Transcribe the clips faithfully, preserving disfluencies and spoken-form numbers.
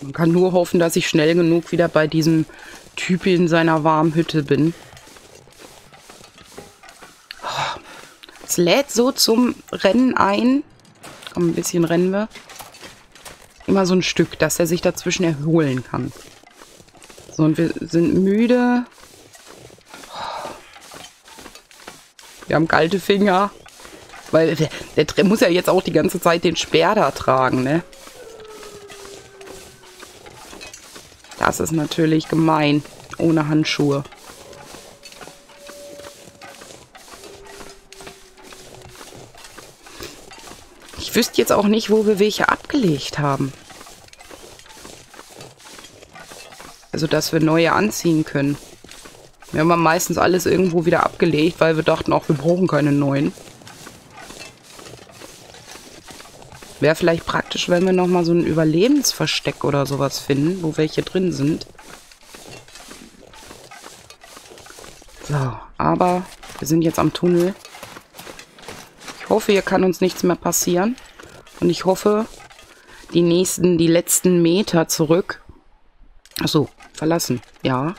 Man kann nur hoffen, dass ich schnell genug wieder bei diesem Typ in seiner warmen Hütte bin. Oh, es lädt so zum Rennen ein. Komm, ein bisschen rennen wir. Immer so ein Stück, dass er sich dazwischen erholen kann. So, und wir sind müde. Wir haben kalte Finger. Weil der, der muss ja jetzt auch die ganze Zeit den Speer da tragen, ne? Das ist natürlich gemein. Ohne Handschuhe. Ich wüsste jetzt auch nicht, wo wir welche abgelegt haben. Also, dass wir neue anziehen können. Wir haben meistens alles irgendwo wieder abgelegt, weil wir dachten auch, wir brauchen keine neuen. Wäre vielleicht praktisch, wenn wir nochmal so ein Überlebensversteck oder sowas finden, wo welche drin sind. So, aber wir sind jetzt am Tunnel. Ich hoffe, hier kann uns nichts mehr passieren. Und ich hoffe, die nächsten, die letzten Meter zurück. Achso, verlassen. Ja.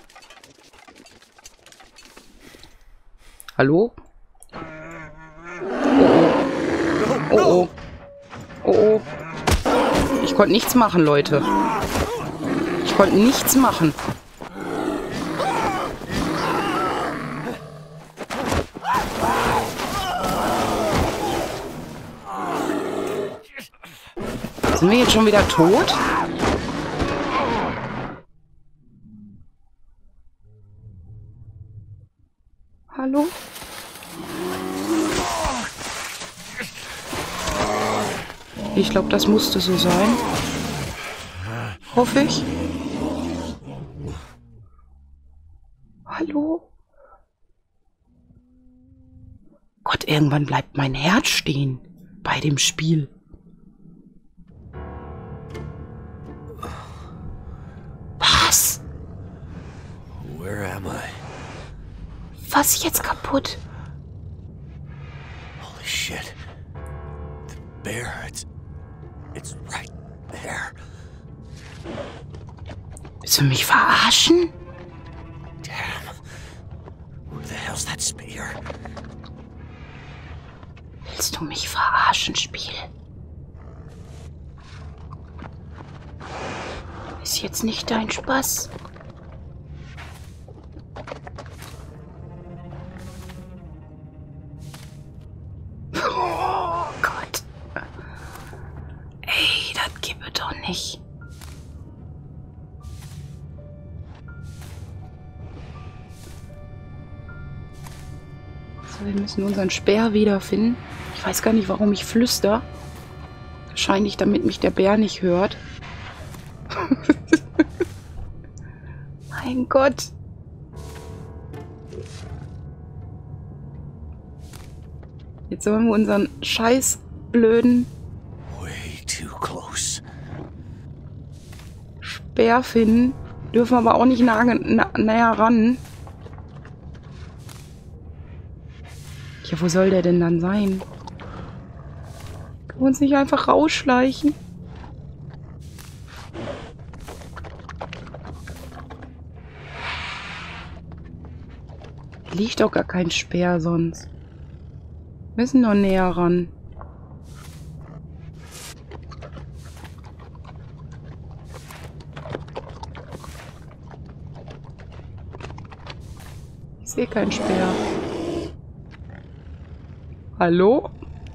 Hallo? Oh oh. Oh oh. Oh oh. Ich konnte nichts machen, Leute. Ich konnte nichts machen. Sind wir jetzt schon wieder tot? Hallo? Ich glaube, das musste so sein. Hoffe ich. Hallo? Gott, irgendwann bleibt mein Herz stehen bei dem Spiel. Was? Where am I? Was ist jetzt kaputt? Holy shit. The bear, it's... It's right there. Willst du mich verarschen? Damn. Who the hell's that spear? Willst du mich verarschen, Spiel? Ist jetzt nicht dein Spaß. Oh Gott. Ey, das gibt es doch nicht. So, wir müssen unseren Speer wiederfinden. Ich weiß gar nicht, warum ich flüster. Wahrscheinlich, damit mich der Bär nicht hört. Mein Gott. Jetzt sollen wir unseren scheiß blöden Way too close. Speer finden. Dürfen aber auch nicht nah, na, näher ran. Ja, wo soll der denn dann sein? Können wir uns nicht einfach rausschleichen? Liegt doch gar kein Speer sonst. Wir müssen noch näher ran. Ich sehe keinen Speer. Hallo?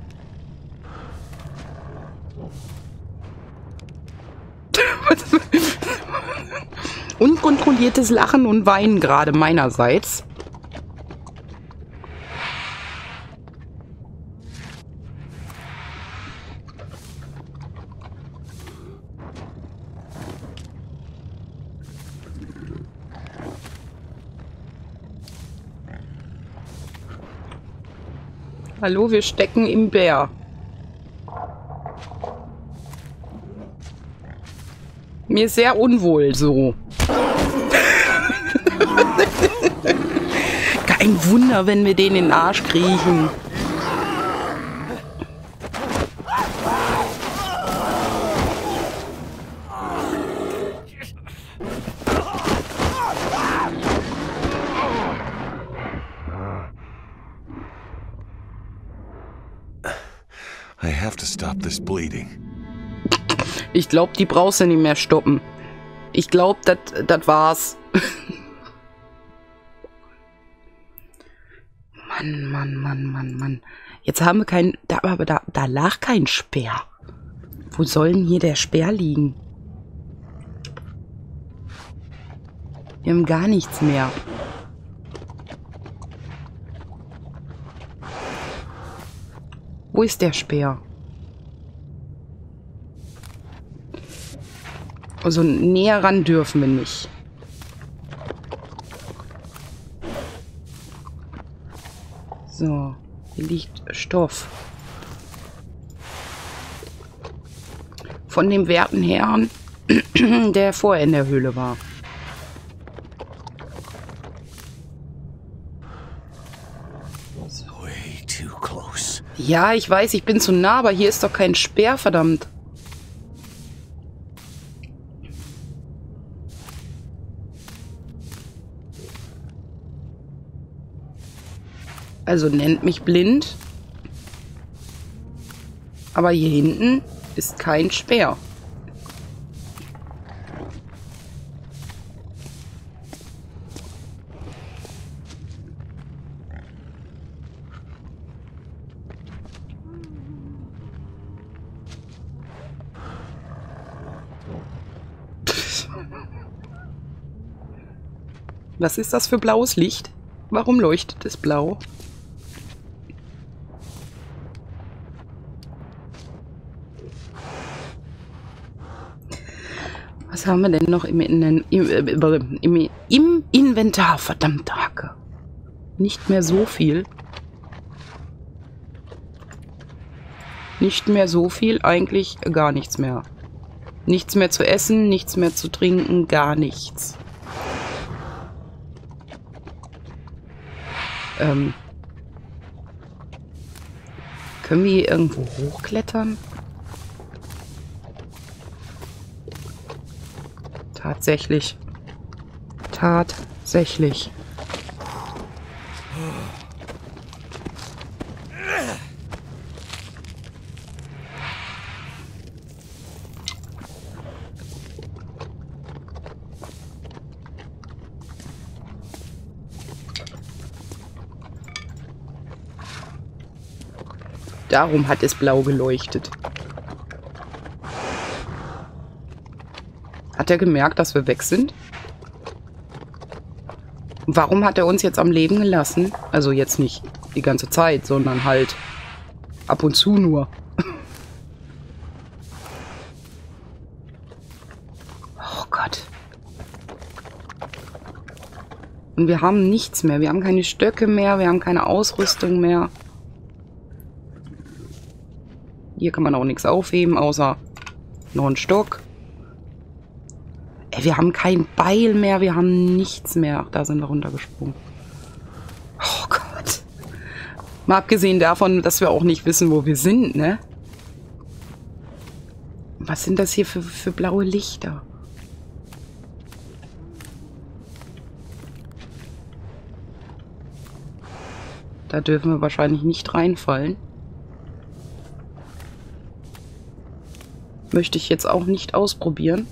Unkontrolliertes Lachen und Weinen gerade meinerseits. Hallo, wir stecken im Bär. Mir ist sehr unwohl so. Kein Wunder, wenn wir den in den Arsch kriechen. I have to stop this bleeding. Ich glaube, die brauchst du nicht mehr stoppen. Ich glaube, das war's. Mann, Mann, Mann, Mann, Mann. Jetzt haben wir keinen... Da, aber da, da lag kein Speer. Wo soll denn hier der Speer liegen? Wir haben gar nichts mehr. Wo ist der Speer? Also näher ran dürfen wir nicht. So, hier liegt Stoff. Von dem werten Herrn, der vorher in der Höhle war. Way too close. Ja, ich weiß, ich bin zu nah, aber hier ist doch kein Speer, verdammt. Also nennt mich blind. Aber hier hinten ist kein Speer. Was ist das für blaues Licht? Warum leuchtet es blau? Was haben wir denn noch im, im, im, im Inventar? Verdammte Hacke. Nicht mehr so viel. Nicht mehr so viel, eigentlich gar nichts mehr. Nichts mehr zu essen, nichts mehr zu trinken, gar nichts. Ähm, können wir hier irgendwo hochklettern? Tatsächlich. Tatsächlich. Darum hat es blau geleuchtet. Hat er gemerkt, dass wir weg sind? Warum hat er uns jetzt am Leben gelassen? Also jetzt nicht die ganze Zeit, sondern halt ab und zu nur. Oh Gott. Und wir haben nichts mehr. Wir haben keine Stöcke mehr. Wir haben keine Ausrüstung mehr. Hier kann man auch nichts aufheben, außer noch einen Stock. Ey, wir haben kein Beil mehr, wir haben nichts mehr. Ach, da sind wir runtergesprungen. Oh Gott. Mal abgesehen davon, dass wir auch nicht wissen, wo wir sind, ne? Was sind das hier für, für blaue Lichter? Da dürfen wir wahrscheinlich nicht reinfallen. Möchte ich jetzt auch nicht ausprobieren.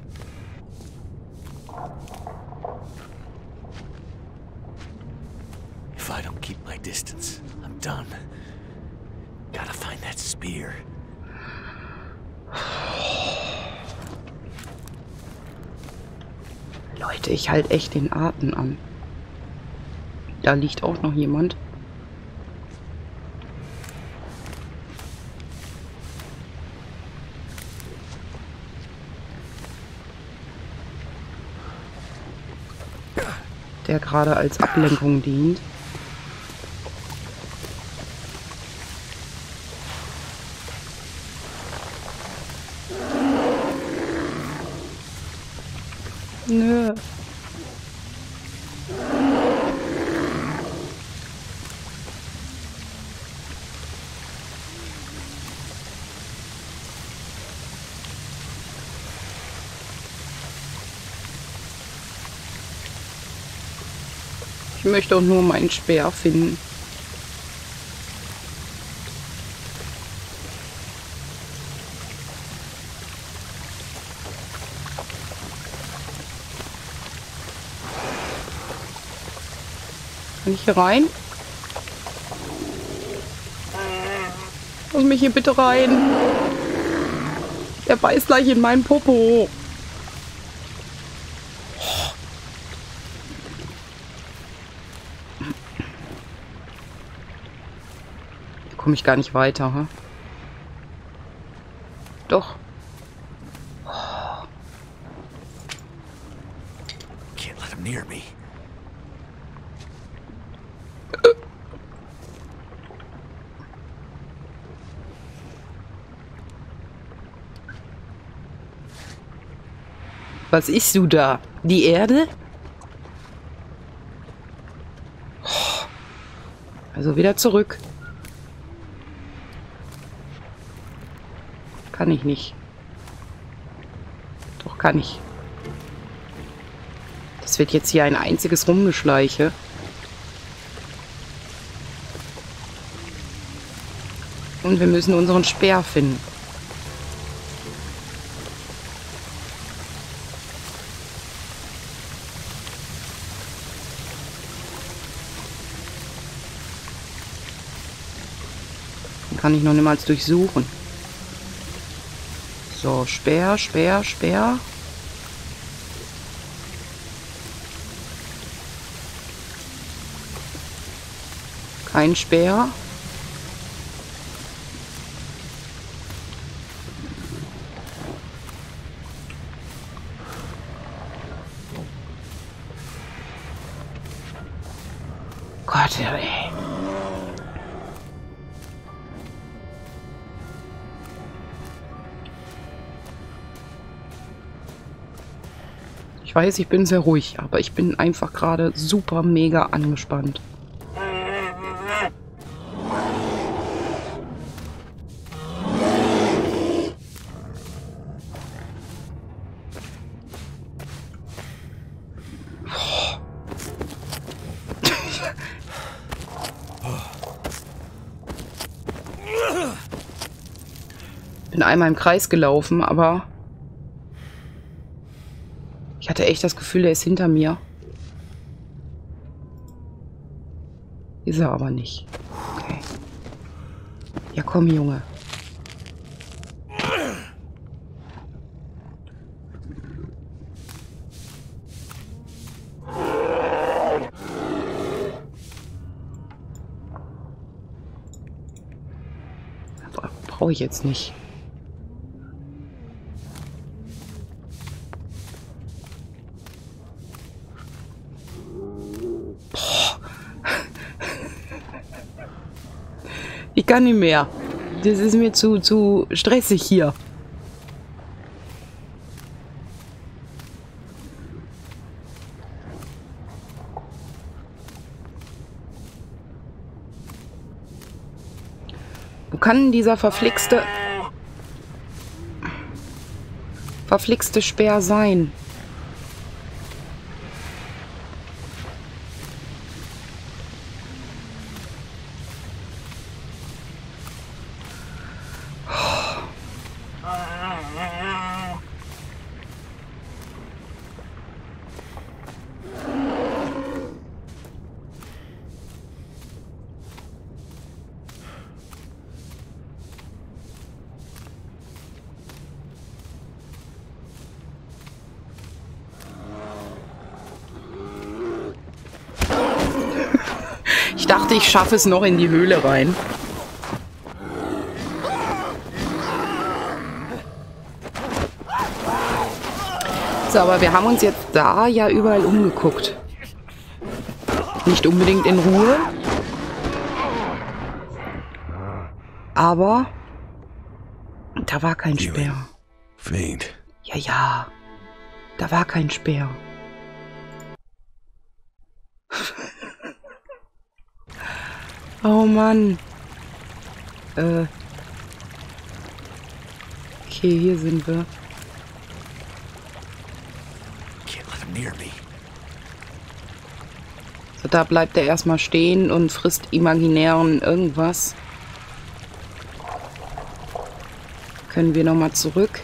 If I don't keep my distance, I'm done. Gotta find that spear. Leute, ich halte echt den Atem an. Da liegt auch noch jemand. Der gerade als Ablenkung dient. Nö. Ich möchte auch nur meinen Speer finden. Kann ich hier rein? Lass mich hier bitte rein. Der beißt gleich in meinen Popo. Da komme ich gar nicht weiter, ha? Doch. Can't let him near me. Was isst du da? Die Erde? Also wieder zurück. Kann ich nicht. Doch, kann ich. Das wird jetzt hier ein einziges Rumgeschleiche. Und wir müssen unseren Speer finden. Den kann ich noch niemals durchsuchen. So, Speer, Speer, Speer. Kein Speer. Gott, ey. Ich weiß, ich bin sehr ruhig, aber ich bin einfach gerade super mega angespannt. Bin einmal im Kreis gelaufen, aber ich hatte echt das Gefühl, er ist hinter mir. Ist er aber nicht. Okay. Ja, komm, Junge. Brauche ich jetzt nicht. Ich kann nicht mehr. Das ist mir zu, zu stressig hier. Wo kann denn dieser verflixte... verflixte Speer sein? Ich dachte, ich schaffe es noch in die Höhle rein. So, aber wir haben uns jetzt da ja überall umgeguckt. Nicht unbedingt in Ruhe. Aber da war kein Speer. Faint. Ja, ja. Da war kein Speer. Oh Mann. Äh. Okay, hier sind wir. So, da bleibt er erstmal stehen und frisst imaginären irgendwas. Können wir nochmal zurück.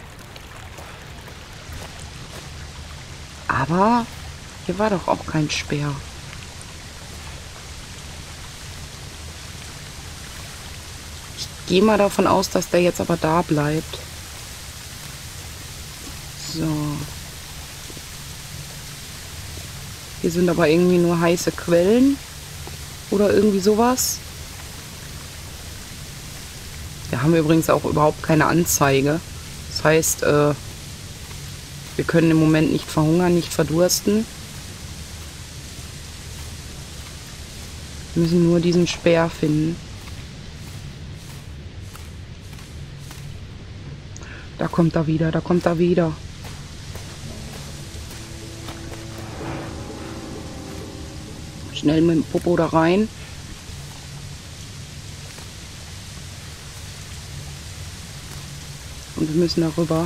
Aber hier war doch auch kein Speer. gehe mal davon aus, dass der jetzt aber da bleibt. So. Hier sind aber irgendwie nur heiße Quellen. Oder irgendwie sowas. Wir haben übrigens auch überhaupt keine Anzeige. Das heißt, äh, wir können im Moment nicht verhungern, nicht verdursten. Wir müssen nur diesen Speer finden. Da kommt er wieder, da kommt er wieder. Schnell mit dem Popo da rein. Und wir müssen darüber.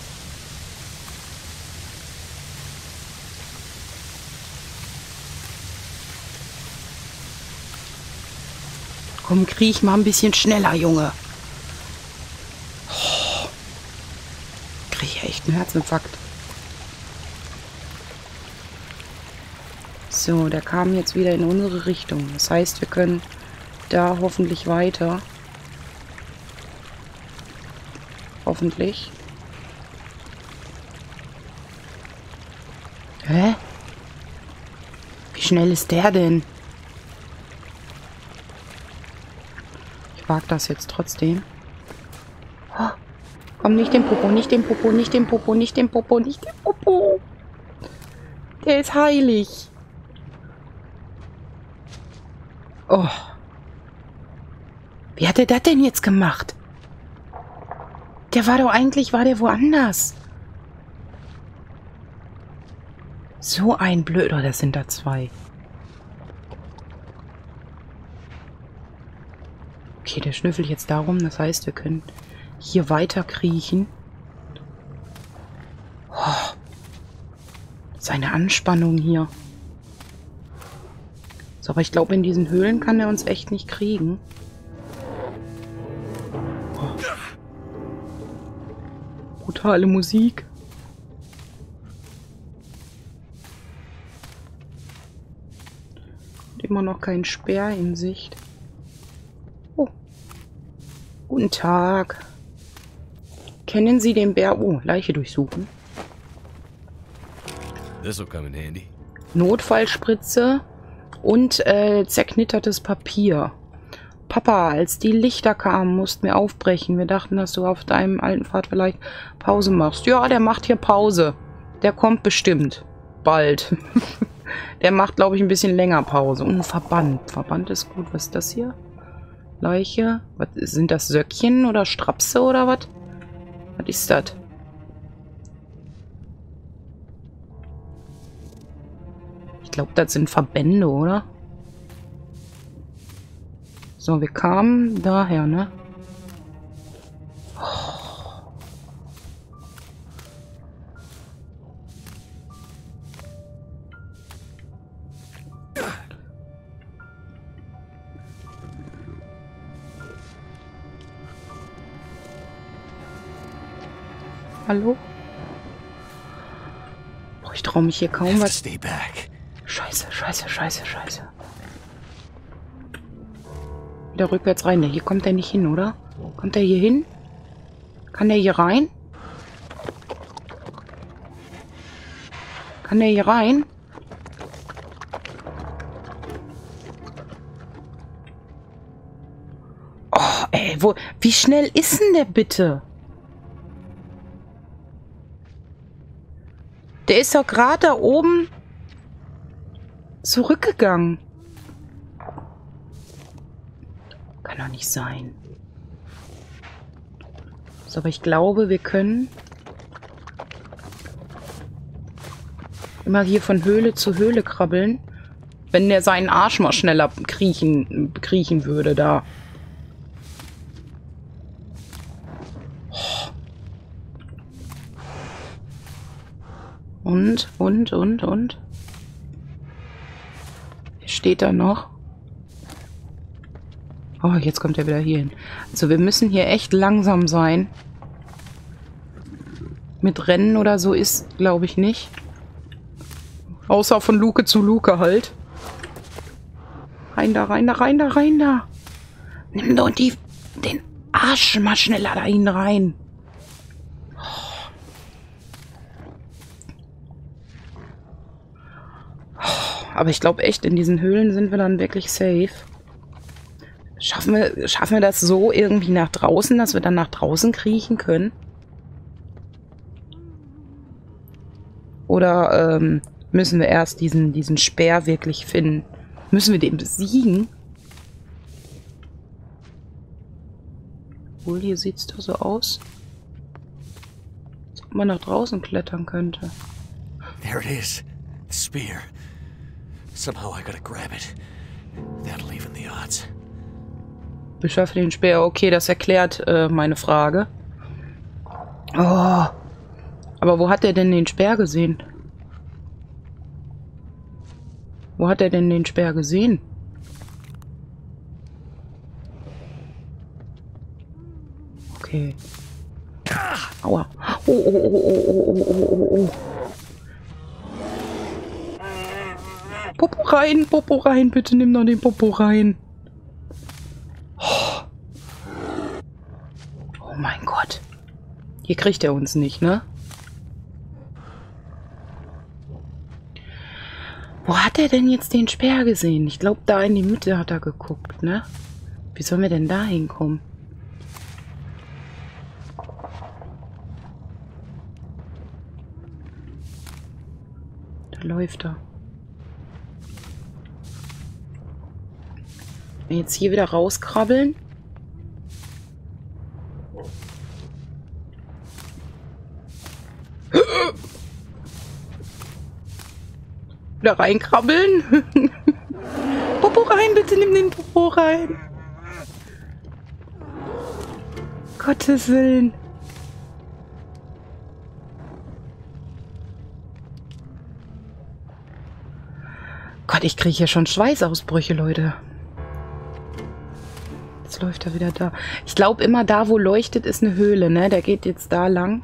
Komm, kriech mal ein bisschen schneller, Junge. Oh. Krieg echt einen Herzinfarkt. So, der kam jetzt wieder in unsere Richtung. Das heißt, wir können da hoffentlich weiter. Hoffentlich. Hä? Wie schnell ist der denn? Ich wage das jetzt trotzdem. Oh, komm, nicht den Popo, nicht den Popo, nicht den Popo, nicht den Popo, nicht den Popo. Der ist heilig. Oh. Wie hat er das denn jetzt gemacht? Der war doch eigentlich, war der woanders. So ein Blöder, das sind da zwei. Okay, der schnüffelt jetzt darum. Das heißt, wir können hier weiter kriechen. Oh. Seine Anspannung hier. So, aber ich glaube, in diesen Höhlen kann er uns echt nicht kriegen. Oh. Brutale Musik. Immer noch kein Speer in Sicht. Oh. Guten Tag. Kennen Sie den Bär? Oh, Leiche durchsuchen. This'll come in handy. Notfallspritze und äh, zerknittertes Papier. Papa, als die Lichter kamen, mussten wir aufbrechen. Wir dachten, dass du auf deinem alten Pfad vielleicht Pause machst. Ja, der macht hier Pause. Der kommt bestimmt. Bald. Der macht, glaube ich, ein bisschen länger Pause. Und ein Verband. Verband ist gut. Was ist das hier? Leiche. Was, sind das Söckchen oder Strapse oder was? Was ist das? Ich glaube, das sind Verbände, oder? So, wir kamen daher, ne? Oh. Hallo? Boah, ich traue mich hier kaum was. Stay back. Scheiße, scheiße, scheiße, scheiße. Wieder rückwärts rein. Hier kommt er nicht hin, oder? Kommt er hier hin? Kann er hier rein? Kann er hier rein? Oh, ey, wo, wie schnell ist denn der bitte? Der ist doch gerade da oben zurückgegangen. Kann doch nicht sein. So, aber ich glaube, wir können immer hier von Höhle zu Höhle krabbeln, wenn der seinen Arsch mal schneller kriechen, kriechen würde da. Und, und, und, und. Steht da noch? Oh, jetzt kommt er wieder hier hin. Also wir müssen hier echt langsam sein. Mit Rennen oder so ist, glaube ich, nicht. Außer von Luke zu Luke halt. Rein da, rein da, rein da, rein da. Nimm doch die, den Arsch, mal schneller da hin rein. Aber ich glaube echt, in diesen Höhlen sind wir dann wirklich safe. Schaffen wir, schaffen wir das so irgendwie nach draußen, dass wir dann nach draußen kriechen können? Oder ähm, müssen wir erst diesen, diesen Speer wirklich finden? Müssen wir den besiegen? Obwohl, hier sieht es doch so aus, als ob man nach draußen klettern könnte. There it is. The spear. Somehow I gotta grab it. That'll even the odds. Beschaffe den Speer. Okay, das erklärt äh, meine Frage. Oh. Aber wo hat er denn den Speer gesehen? Wo hat er denn den Speer gesehen? Okay. Aua. Oh, oh, oh, oh, oh, oh, oh, oh. Popo rein, Popo rein. Bitte nimm noch den Popo rein. Oh. Oh mein Gott. Hier kriegt er uns nicht, ne? Wo hat er denn jetzt den Speer gesehen? Ich glaube, da in die Mitte hat er geguckt, ne? Wie sollen wir denn da hinkommen? Da läuft er. Jetzt hier wieder rauskrabbeln. Wieder reinkrabbeln. Popo rein, bitte nimm den Popo rein. Gottes Willen. Gott, ich kriege hier schon Schweißausbrüche, Leute. Jetzt läuft er wieder da. Ich glaube, immer da, wo leuchtet, ist eine Höhle, ne? Der geht jetzt da lang.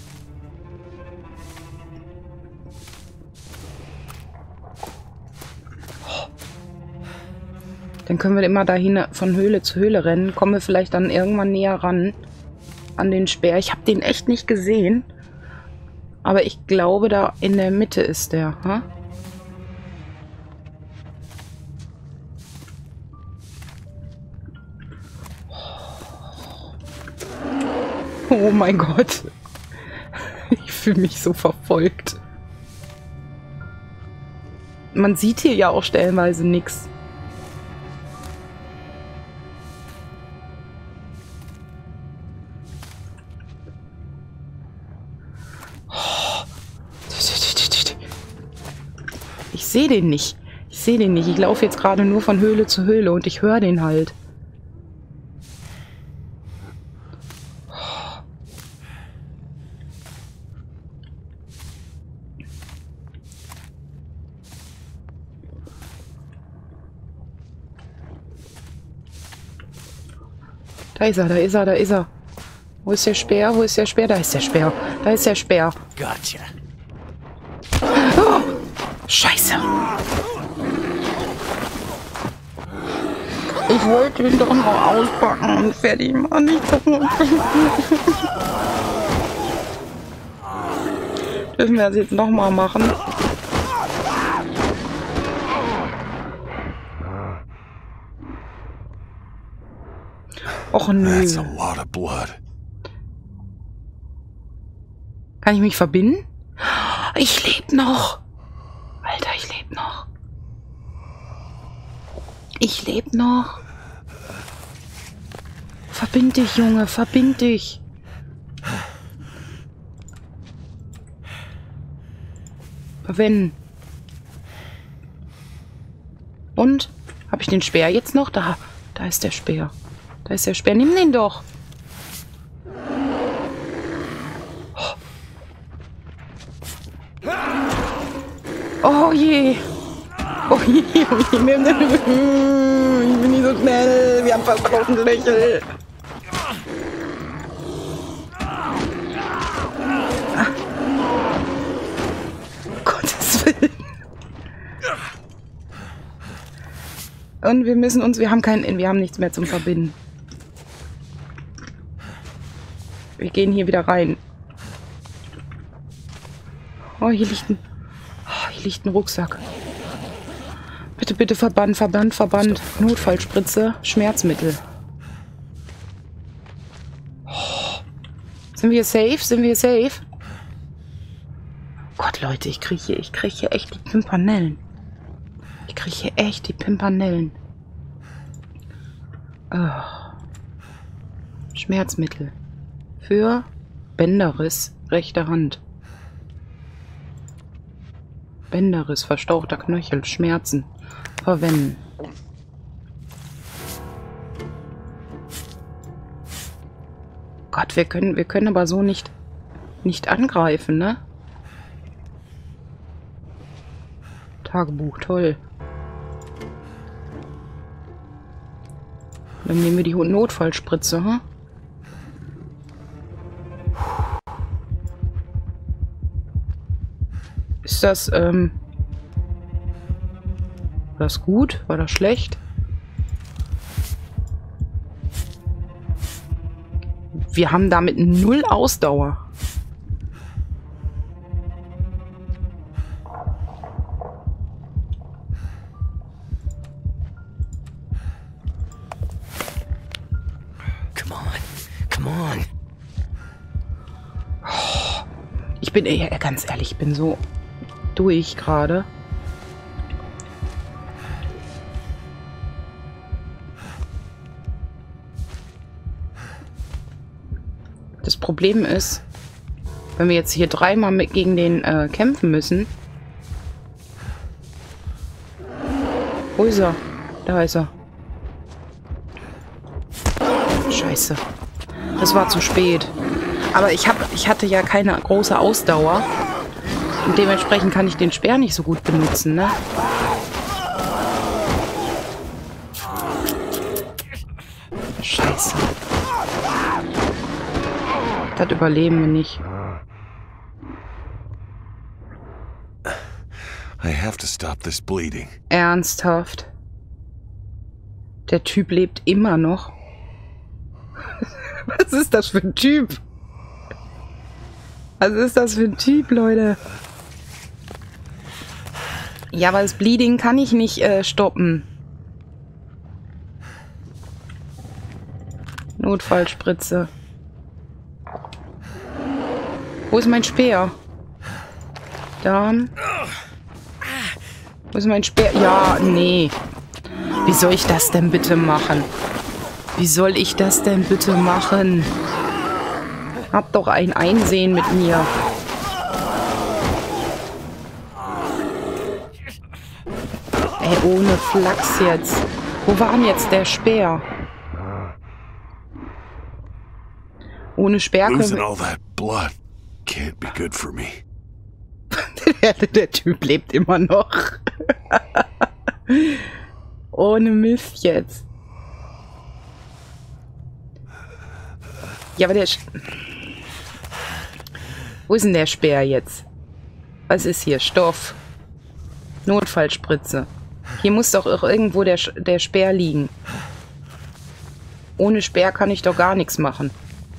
Dann können wir immer dahin von Höhle zu Höhle rennen. Kommen wir vielleicht dann irgendwann näher ran an den Speer. Ich habe den echt nicht gesehen. Aber ich glaube, da in der Mitte ist der. Huh? Oh mein Gott. Ich fühle mich so verfolgt. Man sieht hier ja auch stellenweise nichts. Ich sehe den nicht. Ich sehe den nicht. Ich laufe jetzt gerade nur von Höhle zu Höhle und ich höre den halt. Da ist er, da ist er, da ist er. Wo ist der Speer? Wo ist der Speer? Da ist der Speer. Da ist der Speer. Gotcha. Oh, Scheiße. Ich wollte ihn doch noch auspacken und fertig machen. Dürfen wir das jetzt nochmal machen? Och nö. That's a lot of blood. Kann ich mich verbinden? Ich lebe noch. Alter, ich lebe noch. Ich lebe noch. Verbind dich, Junge, verbind dich. Verwenden. Und? Habe ich den Speer jetzt noch? Da, da ist der Speer. Da ist der Speer. Nimm den doch. Oh je. Oh je. Ich bin nicht so schnell. Wir haben fast tausend Löchel. Ah. Gottes Willen. Und wir müssen uns, wir haben keinen, wir haben nichts mehr zum Verbinden. Wir gehen hier wieder rein. Oh, hier liegt ein... Oh, hier liegt ein Rucksack. Bitte, bitte, Verband, Verband, Verband. Notfallspritze, Schmerzmittel. Oh. Sind wir safe? Sind wir safe? Gott, Leute, ich kriege hier, ich kriege hier echt die Pimpernellen. Ich kriege hier echt die Pimpernellen. Oh. Schmerzmittel. Für Bänderriss, rechte Hand. Bänderriss, verstauchter Knöchel, Schmerzen. Verwenden. Gott, wir können, wir können aber so nicht, nicht angreifen, ne? Tagebuch, toll. Dann nehmen wir die Notfallspritze, hm? Ist das, ähm... War das gut? War das schlecht? Wir haben damit null Ausdauer. Come on. Come on. Ich bin, ey, ganz ehrlich, ich bin so durch gerade. Das Problem ist, wenn wir jetzt hier dreimal mit gegen den äh, kämpfen müssen. Wo ist er? Da ist er. Scheiße. Das war zu spät. Aber ich, hab, ich hatte ja keine große Ausdauer. Und dementsprechend kann ich den Speer nicht so gut benutzen, ne? Scheiße. Das überleben wir nicht. I have to stop this bleeding. Ernsthaft? Der Typ lebt immer noch? Was ist das für ein Typ? Was ist das für ein Typ, Leute? Ja, aber das Bleeding kann ich nicht äh, stoppen. Notfallspritze. Wo ist mein Speer? Da. Wo ist mein Speer? Ja, nee. Wie soll ich das denn bitte machen? Wie soll ich das denn bitte machen? Hab doch ein Einsehen mit mir. Ey, ohne Flachs jetzt. Wo war denn jetzt der Speer? Ohne Speer können Losing wir... all that blood can't be good for me. der, der Typ lebt immer noch. Ohne Mist jetzt. Ja, aber der... Sch Wo ist denn der Speer jetzt? Was ist hier? Stoff. Notfallspritze. Hier muss doch auch irgendwo der, Sch der Speer liegen. Ohne Speer kann ich doch gar nichts machen.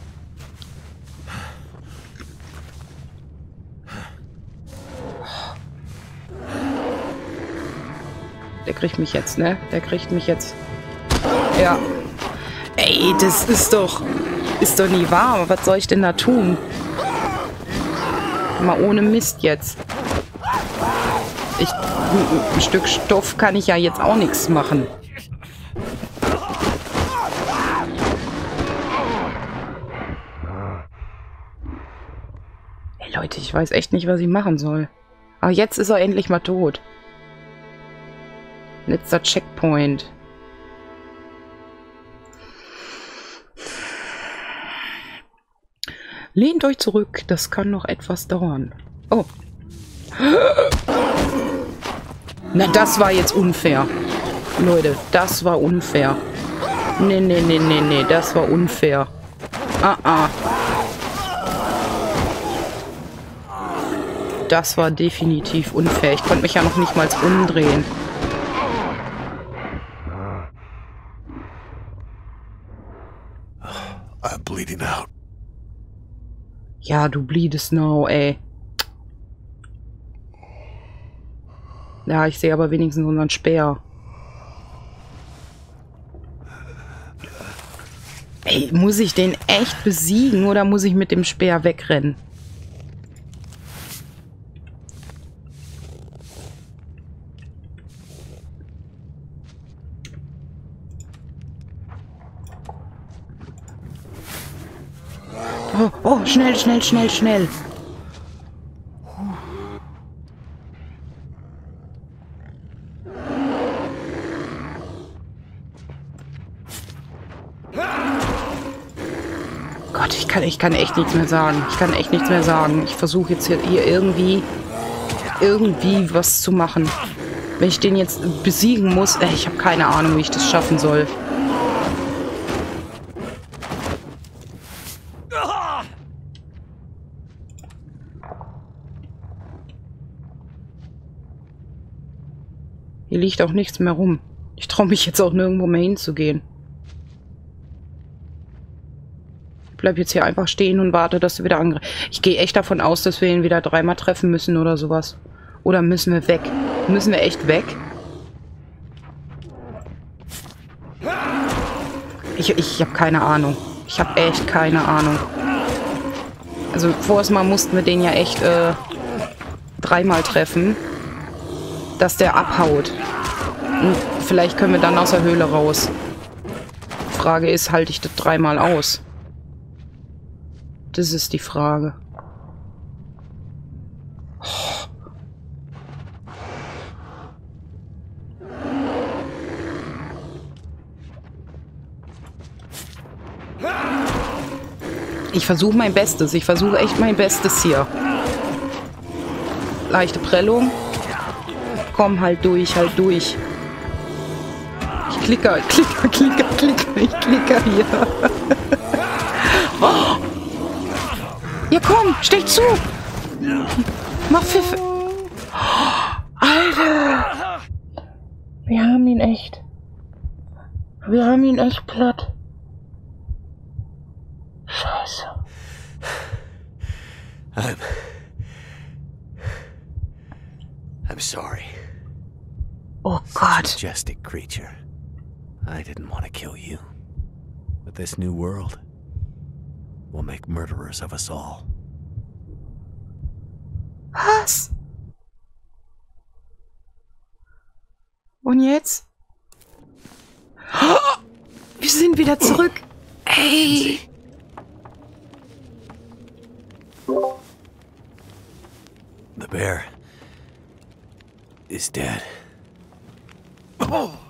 Der kriegt mich jetzt, ne? Der kriegt mich jetzt. Ja. Ey, das ist doch... Ist doch nie wahr. Was soll ich denn da tun? Mal ohne Mist jetzt. Ich, ein Stück Stoff kann ich ja jetzt auch nichts machen. Hey Leute, ich weiß echt nicht, was ich machen soll. Aber jetzt ist er endlich mal tot. Letzter Checkpoint. Lehnt euch zurück, das kann noch etwas dauern. Oh. Na, das war jetzt unfair. Leute, das war unfair. Nee, nee, nee, nee, nee, das war unfair. Ah, ah. Das war definitiv unfair. Ich konnte mich ja noch nicht mal umdrehen. I'm bleeding out. Ja, du bleedest now, ey. Ja, ich sehe aber wenigstens unseren Speer. Ey, muss ich den echt besiegen oder muss ich mit dem Speer wegrennen? Oh, oh, schnell, schnell, schnell, schnell. Gott, ich kann, ich kann echt nichts mehr sagen. Ich kann echt nichts mehr sagen. Ich versuche jetzt hier, hier irgendwie, irgendwie was zu machen. Wenn ich den jetzt besiegen muss, ey, ich habe keine Ahnung, wie ich das schaffen soll. Hier liegt auch nichts mehr rum. Ich traue mich jetzt auch nirgendwo mehr hinzugehen. Ich bleib jetzt hier einfach stehen und warte, dass er wieder angreift. Ich gehe echt davon aus, dass wir ihn wieder dreimal treffen müssen oder sowas. Oder müssen wir weg? Müssen wir echt weg? Ich, ich habe keine Ahnung. Ich habe echt keine Ahnung. Also vorerst mal mussten wir den ja echt äh, dreimal treffen, dass der abhaut. Und vielleicht können wir dann aus der Höhle raus. Frage ist, halte ich das dreimal aus? Das ist die Frage. Oh. Ich versuche mein Bestes. Ich versuche echt mein Bestes hier. Leichte Prellung. Komm, halt durch, halt durch. Ich klicker, klicker, klicker, klicker. Ich klicker hier. Oh. Ja, komm, stech zu. Mach Pfiff. Alter. Wir haben ihn echt. Wir haben ihn echt platt. Scheiße. I'm... I'm sorry. Oh Gott. Such a majestic creature. I didn't want to kill you. But this new world will make murderers of us all. Was? Und jetzt? Oh, wir sind wieder zurück. Ey. The bear is dead. Oh.